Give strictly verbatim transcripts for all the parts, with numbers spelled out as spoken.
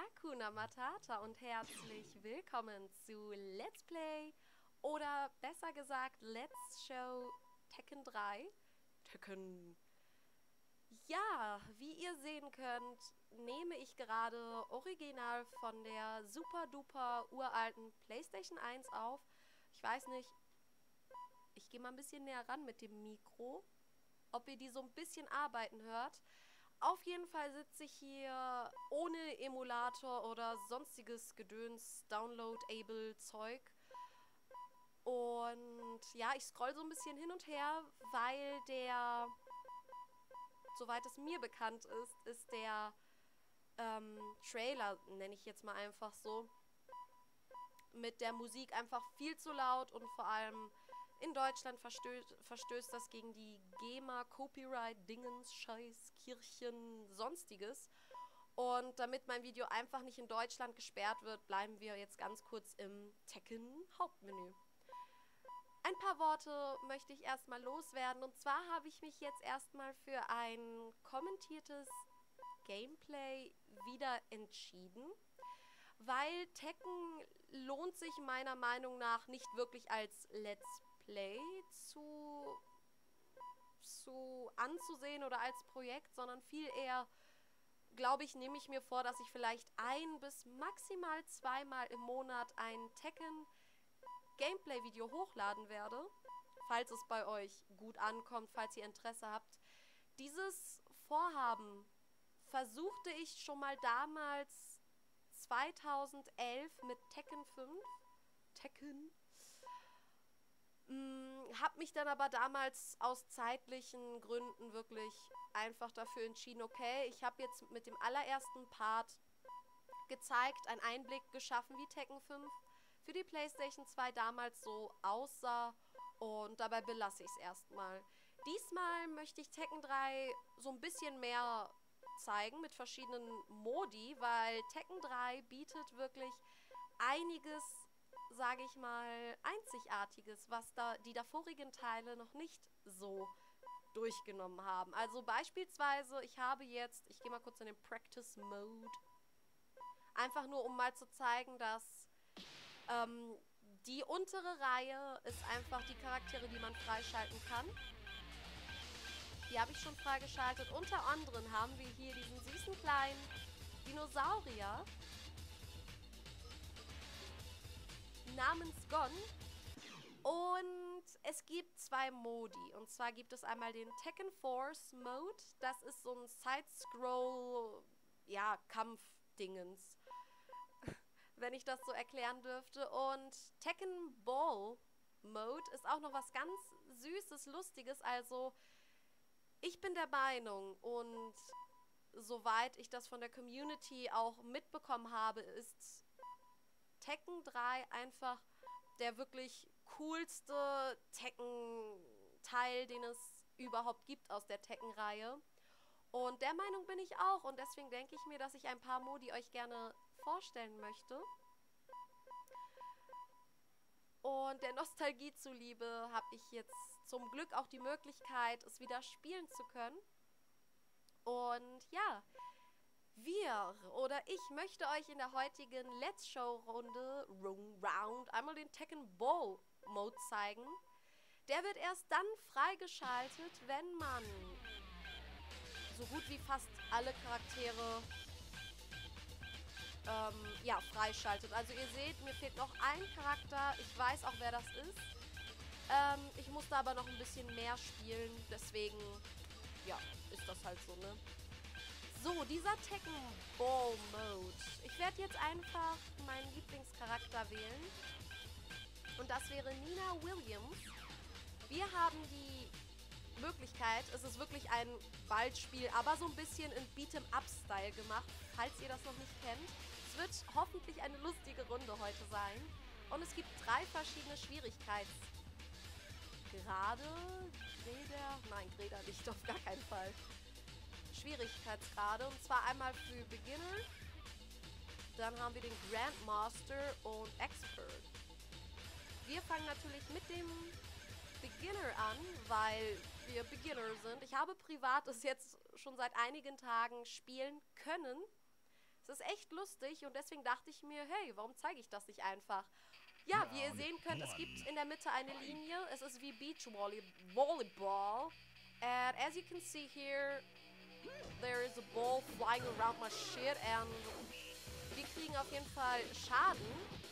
Hakuna Matata und herzlich willkommen zu Let's Play oder besser gesagt Let's Show Tekken drei. Tekken. Ja, wie ihr sehen könnt, nehme ich gerade original von der super duper uralten PlayStation eins auf. Ich weiß nicht, ich gehe mal ein bisschen näher ran mit dem Mikro, ob ihr die so ein bisschen arbeiten hört. Auf jeden Fall sitze ich hier ohne Emulator oder sonstiges Gedöns, Download-able Zeug. Und ja, ich scroll so ein bisschen hin und her, weil der, soweit es mir bekannt ist, ist der ähm, Trailer, nenne ich jetzt mal einfach so, mit der Musik einfach viel zu laut und vor allem in Deutschland verstößt, verstößt das gegen die GEMA, Copyright, Dingens, Scheiß, Kirchen, sonstiges. Und damit mein Video einfach nicht in Deutschland gesperrt wird, bleiben wir jetzt ganz kurz im Tekken-Hauptmenü. Ein paar Worte möchte ich erstmal loswerden. Und zwar habe ich mich jetzt erstmal für ein kommentiertes Gameplay wieder entschieden, weil Tekken lohnt sich meiner Meinung nach nicht wirklich als Let's Play zu, zu anzusehen oder als Projekt, sondern viel eher, glaube ich, nehme ich mir vor, dass ich vielleicht ein bis maximal zweimal im Monat ein Tekken Gameplay-Video hochladen werde, falls es bei euch gut ankommt, falls ihr Interesse habt. Dieses Vorhaben versuchte ich schon mal damals zweitausendelf mit Tekken fünf. Tekken. Hm, hab mich dann aber damals aus zeitlichen Gründen wirklich einfach dafür entschieden, okay, ich habe jetzt mit dem allerersten Part gezeigt, einen Einblick geschaffen, wie Tekken fünf für die PlayStation zwei damals so aussah, und dabei belasse ich es erstmal. Diesmal möchte ich Tekken drei so ein bisschen mehr zeigen mit verschiedenen Modi, weil Tekken drei bietet wirklich einiges, sage ich mal, Einzigartiges, was da die davorigen Teile noch nicht so durchgenommen haben. Also beispielsweise, ich habe jetzt, ich gehe mal kurz in den Practice Mode, einfach nur um mal zu zeigen, dass ähm, die untere Reihe ist einfach die Charaktere, die man freischalten kann. Die habe ich schon freigeschaltet. Unter anderem haben wir hier diesen süßen kleinen Dinosaurier namens Gon. Und es gibt zwei Modi. Und zwar gibt es einmal den Tekken Force Mode. Das ist so ein Side-Scroll, ja, Kampfdingens, wenn ich das so erklären dürfte. Und Tekken Ball Mode ist auch noch was ganz Süßes, Lustiges. Also ich bin der Meinung, und soweit ich das von der Community auch mitbekommen habe, ist Tekken drei einfach der wirklich coolste Tekken-Teil, den es überhaupt gibt aus der Tekken-Reihe. Und der Meinung bin ich auch. Und deswegen denke ich mir, dass ich ein paar Modi euch gerne vorstellen möchte. Und der Nostalgie zuliebe habe ich jetzt zum Glück auch die Möglichkeit, es wieder spielen zu können. Und ja, wir oder ich möchte euch in der heutigen Let's Show Runde Rung Round einmal den Tekken Ball Mode zeigen. Der wird erst dann freigeschaltet, wenn man so gut wie fast alle Charaktere ähm, ja, freischaltet. Also ihr seht, mir fehlt noch ein Charakter. Ich weiß auch, wer das ist. Ähm, ich musste aber noch ein bisschen mehr spielen. Deswegen, ja, ist das halt so, ne? So, dieser Tekken Ball Mode. Ich werde jetzt einfach meinen Lieblingscharakter wählen. Und das wäre Nina Williams. Wir haben die Möglichkeit, es ist wirklich ein Ballspiel, aber so ein bisschen in Beat'em-up-Style gemacht, falls ihr das noch nicht kennt. Es wird hoffentlich eine lustige Runde heute sein. Und es gibt drei verschiedene Schwierigkeitsgrade. Greder? Nein, Greder nicht, auf gar keinen Fall. Schwierigkeitsgrade, und zwar einmal für Beginner, dann haben wir den Grandmaster und Expert. Wir fangen natürlich mit dem Beginner an, weil wir Beginner sind. Ich habe privat es jetzt schon seit einigen Tagen spielen können. Es Es ist echt lustig und deswegen dachte ich mir, hey, warum zeige ich das nicht einfach? Ja, wie ihr sehen könnt, es gibt in der Mitte eine Linie. Es ist wie Beach Volley Volleyball. And as you can see here, there is a ball flying around my shit and wir kriegen auf jeden Fall Schaden.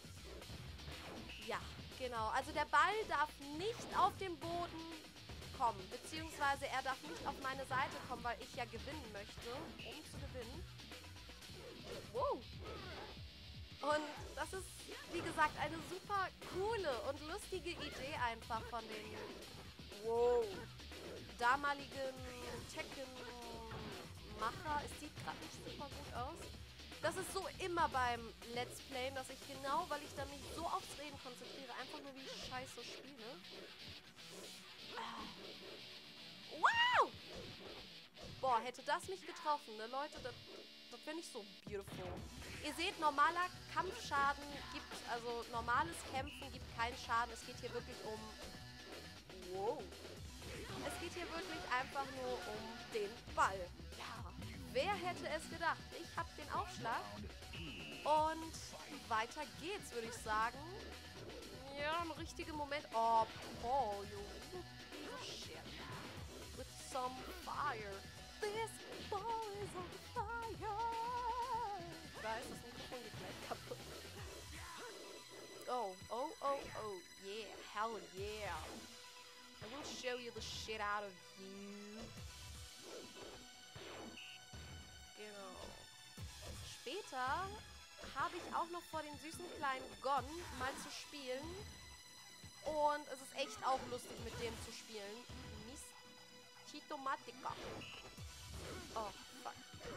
Ja, genau. Also der Ball darf nicht auf den Boden kommen, beziehungsweise er darf nicht auf meine Seite kommen, weil ich ja gewinnen möchte, um zu gewinnen. Wow. Und das ist, wie gesagt, eine super coole und lustige Idee einfach von den wow, damaligen Tekken-Macher. Es sieht gerade nicht super gut aus. Das ist so immer beim Let's Playen, dass ich genau, weil ich da mich so aufs Reden konzentriere, einfach nur wie ich scheiße spiele. Ah. Wow! Boah, hätte das mich getroffen, ne Leute, das, das wäre nicht so beautiful. Ihr seht, normaler Kampfschaden gibt, also normales Kämpfen gibt keinen Schaden. Es geht hier wirklich um... Wow. Es geht hier wirklich einfach nur um den Ball. Ja, wer hätte es gedacht? Ich habe den Aufschlag. Und weiter geht's, würde ich sagen. Ja, ein richtiger Moment. Oh, Paul, you shit. With some fire. This ball is on fire. Ich weiß, das Mikrofon geht gleich kaputt. Oh, oh, oh, oh. Yeah, hell yeah. I will show you the shit out of you. Genau. Später habe ich auch noch vor, den süßen kleinen Gon mal zu spielen. Und es ist echt auch lustig, mit dem zu spielen. Miss Chitomatica. Oh, fuck.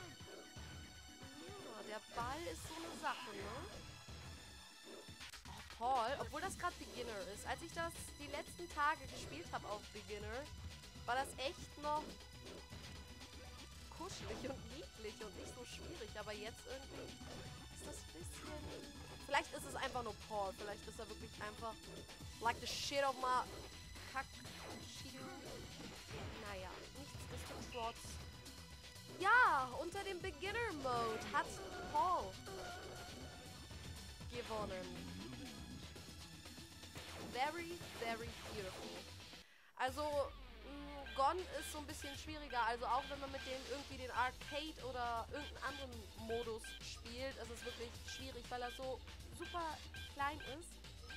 Ja, der Ball ist so eine Sache, ne? Oh, Paul, obwohl das gerade Beginner ist. Als ich das die letzten Tage gespielt habe auf Beginner, war das echt noch kuschelig und niedlich und nicht so schwierig. Aber jetzt irgendwie ist das ein bisschen... Vielleicht ist es einfach nur Paul. Vielleicht ist er wirklich einfach like the shit of my kack Shido. Naja, nichtsdestotrotz. Ja, unter dem Beginner-Mode hat Paul gewonnen. Very, very beautiful. Also, mh, Gon ist so ein bisschen schwieriger. Also auch wenn man mit dem irgendwie den Arcade oder irgendeinen anderen Modus spielt, ist es wirklich schwierig, weil er so super klein ist.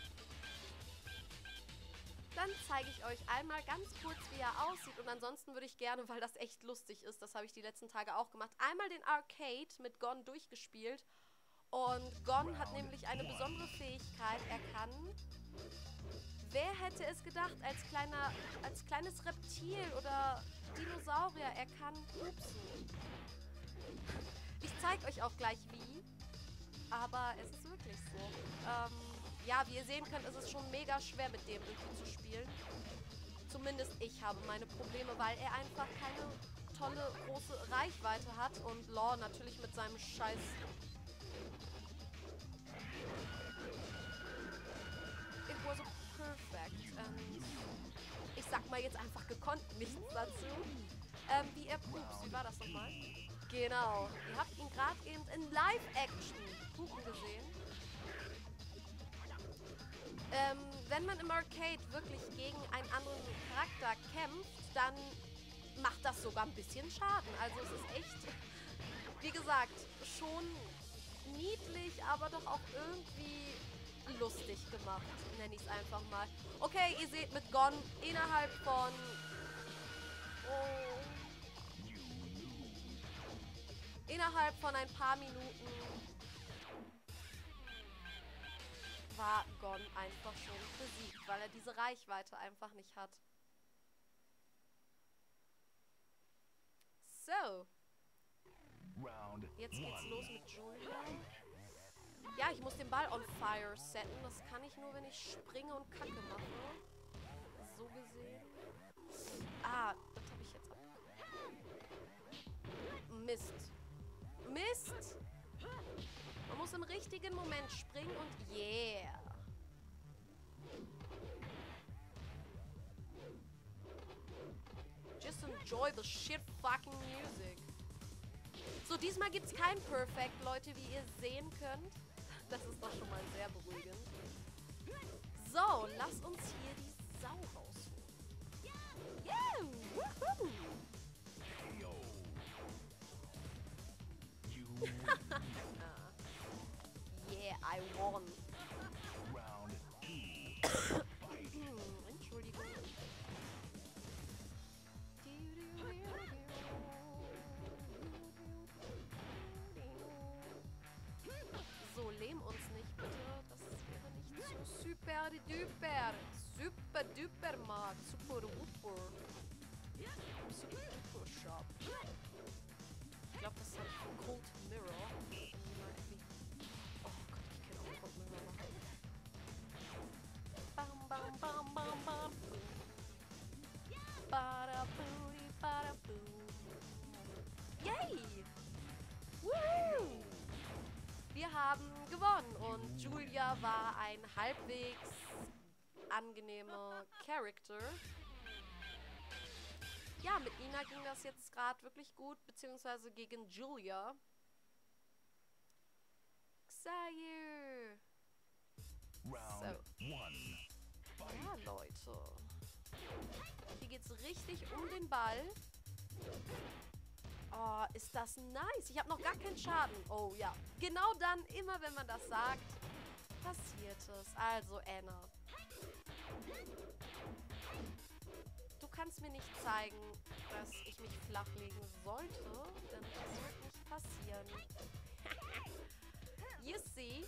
Dann zeige ich euch einmal ganz kurz, wie er aussieht. Und ansonsten würde ich gerne, weil das echt lustig ist, das habe ich die letzten Tage auch gemacht, einmal den Arcade mit Gon durchgespielt. Und Gon hat nämlich eine besondere Fähigkeit. Er kann... Wer hätte es gedacht, als kleiner, als kleines Reptil oder Dinosaurier, er kann pupsen. Ich zeige euch auch gleich wie, aber es ist wirklich so. Ähm, ja, wie ihr sehen könnt, ist es schon mega schwer, mit dem irgendwie zu spielen. Zumindest ich habe meine Probleme, weil er einfach keine tolle, große Reichweite hat. Und Law natürlich mit seinem scheiß... It was a perfect. Und ich sag mal jetzt einfach gekonnt nichts dazu. Ähm, wie er pupst. Wie war das nochmal? Genau. Ihr habt ihn gerade eben in Live-Action pupen gesehen. Ähm, wenn man im Arcade wirklich gegen einen anderen Charakter kämpft, dann macht das sogar ein bisschen Schaden. Also es ist echt, wie gesagt, schon niedlich, aber doch auch irgendwie lustig gemacht, nenne ich es einfach mal. Okay, ihr seht mit Gon innerhalb von... Oh, innerhalb von ein paar Minuten war Gon einfach schon besiegt, weil er diese Reichweite einfach nicht hat. So. Jetzt geht's los mit Julia. Ja, ich muss den Ball on fire setten. Das kann ich nur, wenn ich springe und Kacke mache. So gesehen. Ah, das habe ich jetzt abbekommen. Mist. Mist! Man muss im richtigen Moment springen und yeah. Just enjoy the shit fucking music. So, diesmal gibt es kein Perfect, Leute, wie ihr sehen könnt. Das ist doch schon mal sehr beruhigend. So, lass uns hier die Sau rausholen. Yeah! Woohoo! Yeah, I won. Entschuldigung. So, lehm uns nicht, bitte. Das wäre nicht so super duper. Super duper mag. Super duper. Super duper shop. Ich glaube, das habe ich von Cold Mirror. Oh Gott, ich kenne auch Cold Mirror. Bam, bam, bam, bam, bam. Bada booty, bada boo. Yay! Woo! Wir haben gewonnen und Julia war ein halbwegs angenehmer Charakter. Ja, mit Nina ging das jetzt gerade wirklich gut, beziehungsweise gegen Julia. Xayir! So. Ja, Leute. Hier geht's richtig um den Ball. Oh, ist das nice. Ich habe noch gar keinen Schaden. Oh ja. Genau dann, immer wenn man das sagt, passiert es. Also, Anna. Du kannst mir nicht zeigen, dass ich mich flachlegen sollte, denn das wird nicht passieren. You see?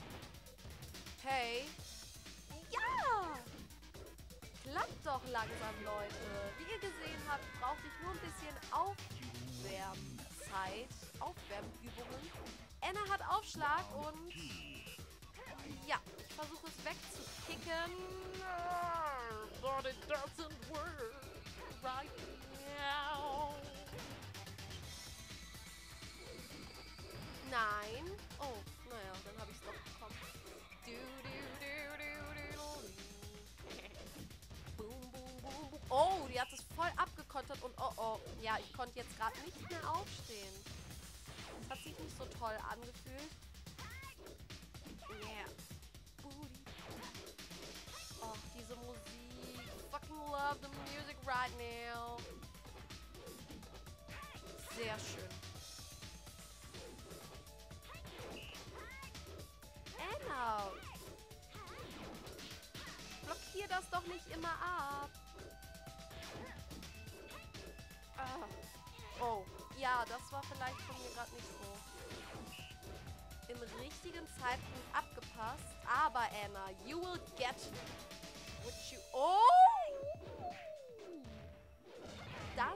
Hey. Ja! Klappt doch langsam, Leute. Wie ihr gesehen habt, brauchte ich nur ein bisschen Aufwärmzeit, Aufwärmübungen. Anna hat Aufschlag und ja, ich versuche es wegzukicken. But it doesn't work right now. Nein. Oh, naja, dann habe ich es doch bekommen. Du, du, du, du, du, du. Boom, boom, boom, boom. Oh, die hat es voll abgekontert und oh, oh. Ja, ich konnte jetzt gerade nicht mehr aufstehen. Das hat sich nicht so toll angefühlt. Yeah. Booty. Oh, diese Musik. Fucking love the music right now. Sehr schön. Anna. Blockier das doch nicht immer ab. Ah. Oh, ja, das war vielleicht von mir gerade nicht so im richtigen Zeitpunkt abgepasst. Aber Anna, you will get what you... Oh! Das...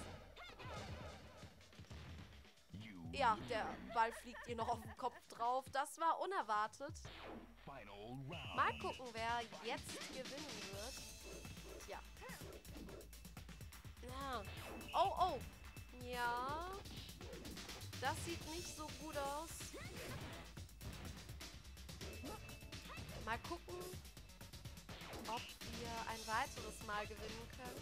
Ja, der Ball fliegt ihr noch auf den Kopf drauf. Das war unerwartet. Mal gucken, wer jetzt gewinnen wird. Tja. Ja. Oh, oh. Ja. Das sieht nicht so gut aus. Mal gucken, ob wir ein weiteres Mal gewinnen können.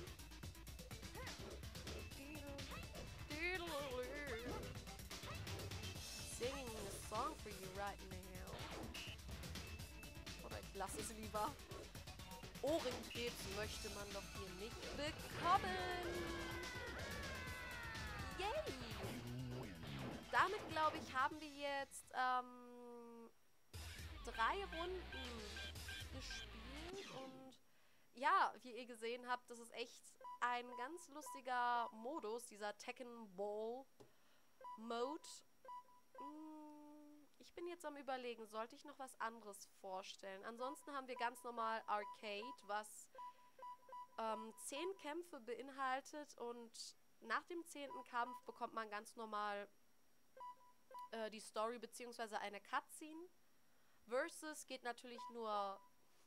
Singing a song for you right now. Oder ich lasse es lieber. Ohrenkrebs möchte man doch hier nicht bekommen. Yay! Damit, glaube ich, haben wir jetzt ähm, drei Runden gespielt. Und ja, wie ihr gesehen habt, das ist echt ein ganz lustiger Modus, dieser Tekken Ball Mode. Ich bin jetzt am Überlegen, sollte ich noch was anderes vorstellen? Ansonsten haben wir ganz normal Arcade, was ähm, zehn Kämpfe beinhaltet und nach dem zehnten Kampf bekommt man ganz normal äh, die Story bzw. eine Cutscene. Versus geht natürlich nur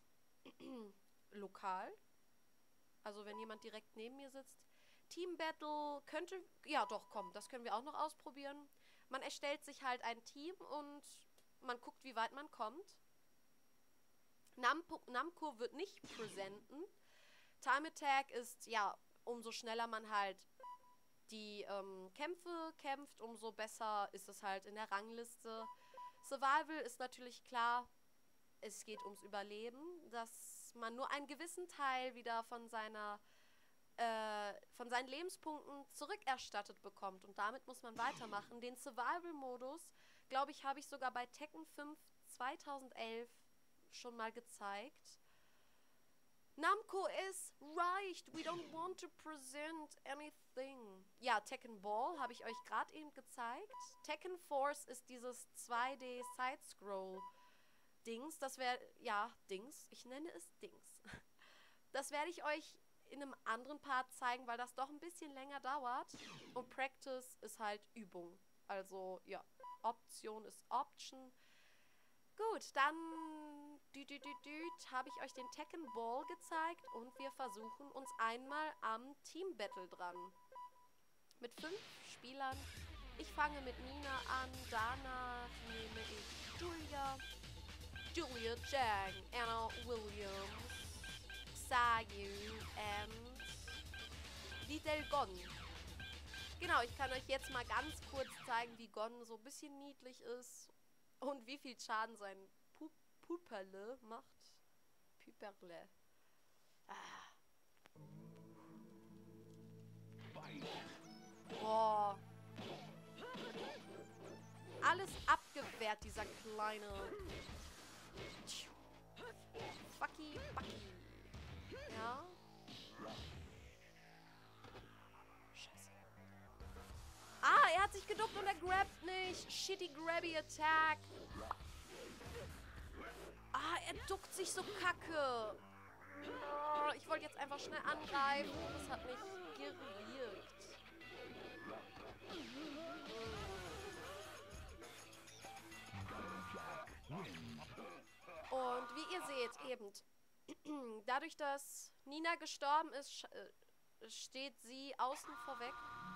lokal. Also wenn jemand direkt neben mir sitzt. Team Battle könnte... Ja doch, komm, das können wir auch noch ausprobieren. Man erstellt sich halt ein Team und man guckt, wie weit man kommt. Namco, Namco wird nicht präsenten. Time Attack ist, ja, umso schneller man halt die ähm, Kämpfe kämpft, umso besser ist es halt in der Rangliste. Survival ist natürlich klar, es geht ums Überleben, dass man nur einen gewissen Teil wieder von seiner äh, von seinen Lebenspunkten zurückerstattet bekommt und damit muss man weitermachen. Den Survival-Modus, glaube ich, habe ich sogar bei Tekken fünf zweitausendelf schon mal gezeigt. Namco is right, we don't want to present anything. Ja, Tekken Ball habe ich euch gerade eben gezeigt. Tekken Force ist dieses zwei D Side-Scroll Dings, das wäre, ja, Dings, ich nenne es Dings. Das werde ich euch in einem anderen Part zeigen, weil das doch ein bisschen länger dauert. Und Practice ist halt Übung. Also, ja, Option ist Option. Gut, dann habe ich euch den Tekken Ball gezeigt und wir versuchen uns einmal am Team Battle dran. Mit fünf Spielern. Ich fange mit Nina an, danach nehme ich Julia, Julia Chang, Anna Williams, Xayu und Little Gon. Genau, ich kann euch jetzt mal ganz kurz zeigen, wie Gon so ein bisschen niedlich ist und wie viel Schaden sein Pu Puperle macht. Puperle. Ah. Boah. Alles abgewehrt, dieser kleine Fucky Bucky. Ja. Scheiße. Ah, er hat sich geduckt und er grabt nicht. Shitty Grabby Attack. Ah, er duckt sich so kacke. Oh, ich wollte jetzt einfach schnell angreifen. Das hat nicht gewirkt. Und wie ihr seht, eben, dadurch, dass Nina gestorben ist, steht sie außen vorweg.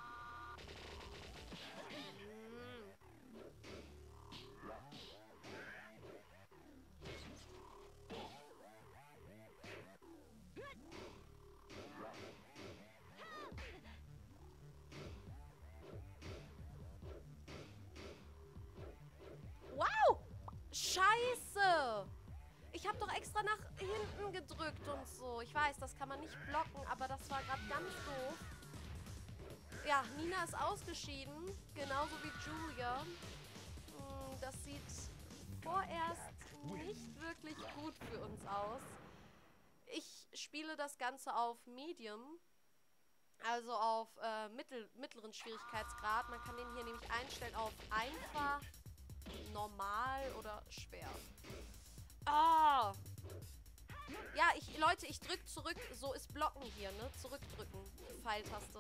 Wow! Scheiße! Ich habe doch extra nach hinten gedrückt und so. Ich weiß, das kann man nicht blocken, aber das war gerade ganz doof. Ja, Nina ist ausgeschieden, genauso wie Julia. Das sieht vorerst nicht wirklich gut für uns aus. Ich spiele das Ganze auf Medium, also auf äh, mittel, mittleren Schwierigkeitsgrad. Man kann den hier nämlich einstellen auf einfach, normal oder schwer. Ah! Ja, ich, Leute, ich drück zurück. So ist Blocken hier, ne? Zurückdrücken. Pfeiltaste.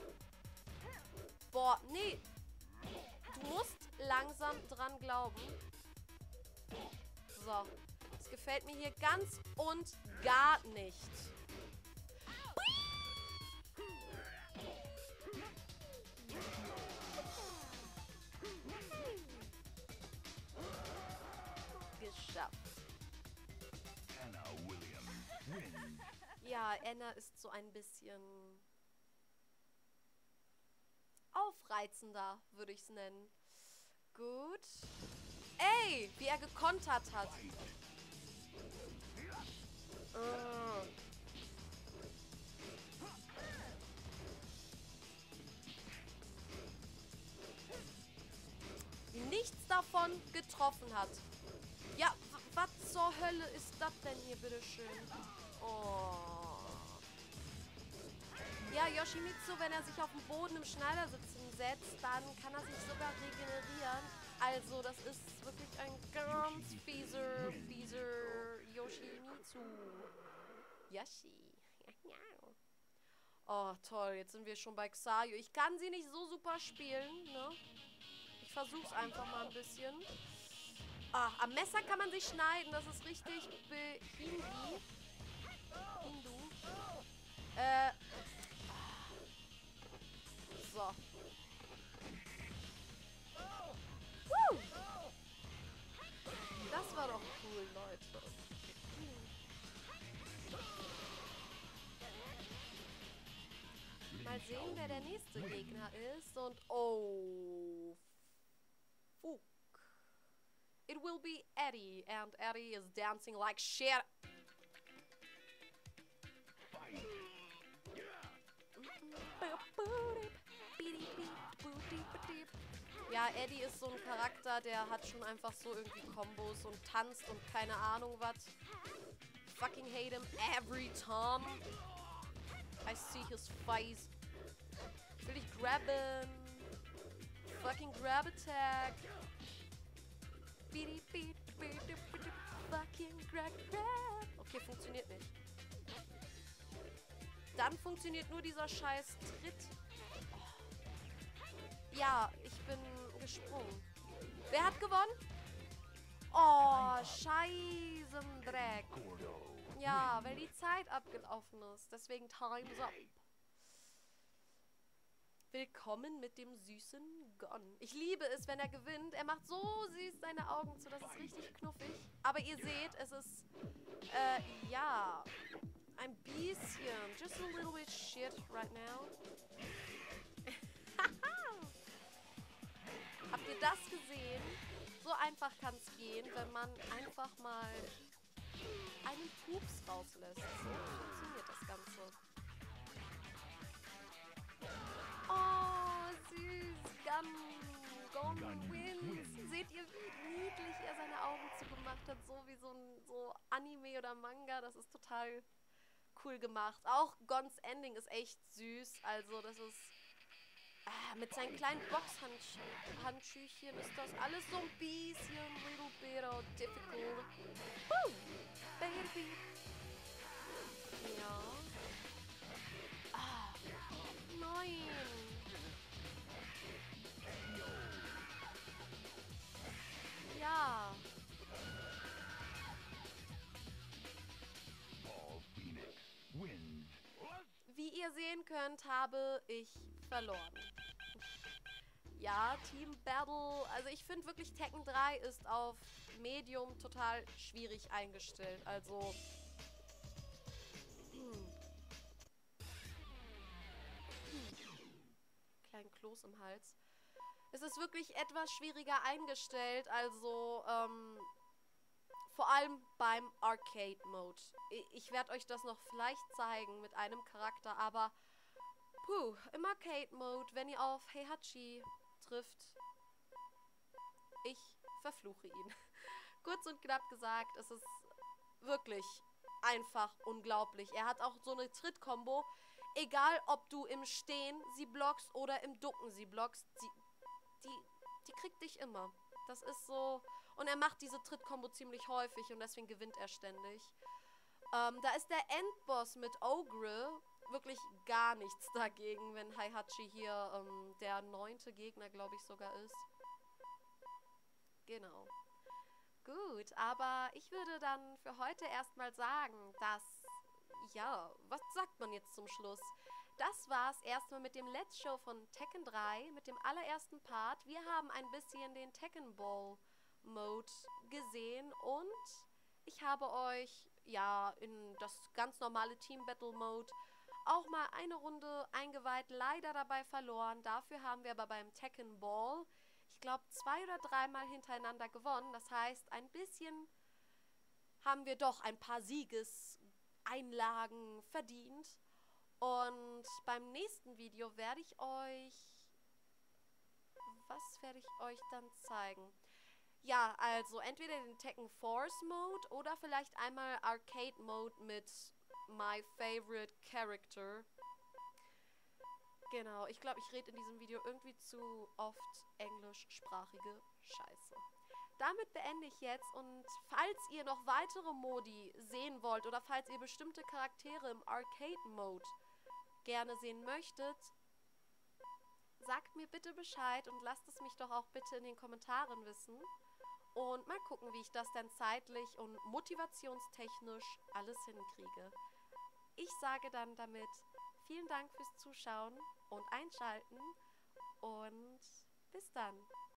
Boah, nee. Du musst langsam dran glauben. So. Das gefällt mir hier ganz und gar nicht. Geschafft. Anna Williams wins. Ja, Anna ist so ein bisschen aufreizender, würde ich es nennen. Gut. Ey, wie er gekontert hat. Uh. Nichts davon getroffen hat. Ja, was zur Hölle ist das denn hier, bitteschön? Oh. Ja, Yoshimitsu, wenn er sich auf den Boden im Schneidersitzen setzt, dann kann er sich sogar regenerieren. Also, das ist wirklich ein ganz fieser, fieser Yoshimitsu. Yoshi. Oh, toll. Jetzt sind wir schon bei Xayu. Ich kann sie nicht so super spielen, ne? Ich versuch's einfach mal ein bisschen. Ah, am Messer kann man sich schneiden. Das ist richtig behindi. Hindu. Äh. So. Woo! Das war doch cool, Leute. mal sehen, wer der nächste Gegner ist. Und oh, fuck. It will be Eddie. And Eddie is dancing like shit. Ja, Eddie ist so ein Charakter, der hat schon einfach so irgendwie Kombos und tanzt und keine Ahnung was. Fucking hate him every time I see his face. Ich will dich grabben. Fucking grab attack. Fucking grab, grab. Okay, funktioniert nicht. Dann funktioniert nur dieser scheiß Tritt. Oh. Ja, ich bin gesprungen. Wer hat gewonnen? Oh, Scheißendreck. Ja, weil die Zeit abgelaufen ist. Deswegen Time's up. Willkommen mit dem süßen Gon. Ich liebe es, wenn er gewinnt. Er macht so süß seine Augen zu. Das ist richtig knuffig. Aber ihr seht, es ist, äh, ja, ein bisschen, just a little bit shit right now. Habt ihr das gesehen? So einfach kann es gehen, wenn man einfach mal einen Pups rauslässt. So funktioniert das Ganze. Oh, süß. Gon. Gon wins. Seht ihr, wie niedlich er seine Augen zugemacht hat? So wie so ein so Anime oder Manga. Das ist total cool gemacht. Auch Gons Ending ist echt süß. Also das ist... Ah, mit seinen kleinen Boxhandschüchen ist das alles so ein bisschen little bit of difficult. Woo! Baby. Ja. Ah. Nein. Ja. Wie ihr sehen könnt, habe ich verloren. Ja, Team Battle. Also ich finde wirklich Tekken drei ist auf Medium total schwierig eingestellt. Also... Hm. Kleinen Kloß im Hals. Es ist wirklich etwas schwieriger eingestellt. Also, ähm... vor allem beim Arcade-Mode. Ich werde euch das noch vielleicht zeigen mit einem Charakter, aber... Puh, im Arcade-Mode, wenn ihr auf Heihachi trifft, ich verfluche ihn. Kurz und knapp gesagt, es ist wirklich einfach unglaublich. Er hat auch so eine Tritt-Kombo. Egal, ob du im Stehen sie blockst oder im Ducken sie blockst, die, die, die kriegt dich immer. Das ist so... Und er macht diese Tritt-Kombo ziemlich häufig und deswegen gewinnt er ständig. Ähm, da ist der Endboss mit Ogre wirklich gar nichts dagegen, wenn Heihachi hier ähm, der neunte Gegner, glaube ich, sogar ist. Genau. Gut, aber ich würde dann für heute erstmal sagen, dass, ja, was sagt man jetzt zum Schluss? Das war's erstmal mit dem Let's Show von Tekken drei, mit dem allerersten Part. Wir haben ein bisschen den Tekken Ball Mode gesehen und ich habe euch, ja, in das ganz normale Team Battle Mode auch mal eine Runde eingeweiht, leider dabei verloren. Dafür haben wir aber beim Tekken Ball, ich glaube, zwei oder dreimal hintereinander gewonnen. Das heißt, ein bisschen haben wir doch ein paar Siegeseinlagen verdient. Und beim nächsten Video werde ich euch... Was werde ich euch dann zeigen? Ja, also entweder den Tekken Force Mode oder vielleicht einmal Arcade Mode mit My Favorite Character. Genau, ich glaube, ich rede in diesem Video irgendwie zu oft englischsprachige Scheiße. Damit beende ich jetzt und falls ihr noch weitere Modi sehen wollt oder falls ihr bestimmte Charaktere im Arcade Mode gerne sehen möchtet, sagt mir bitte Bescheid und lasst es mich doch auch bitte in den Kommentaren wissen. Und mal gucken, wie ich das dann zeitlich und motivationstechnisch alles hinkriege. Ich sage dann damit vielen Dank fürs Zuschauen und Einschalten und bis dann.